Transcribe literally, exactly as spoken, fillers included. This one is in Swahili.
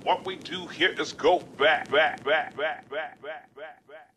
What we do here is go back, back, back, back, back, back, back, back.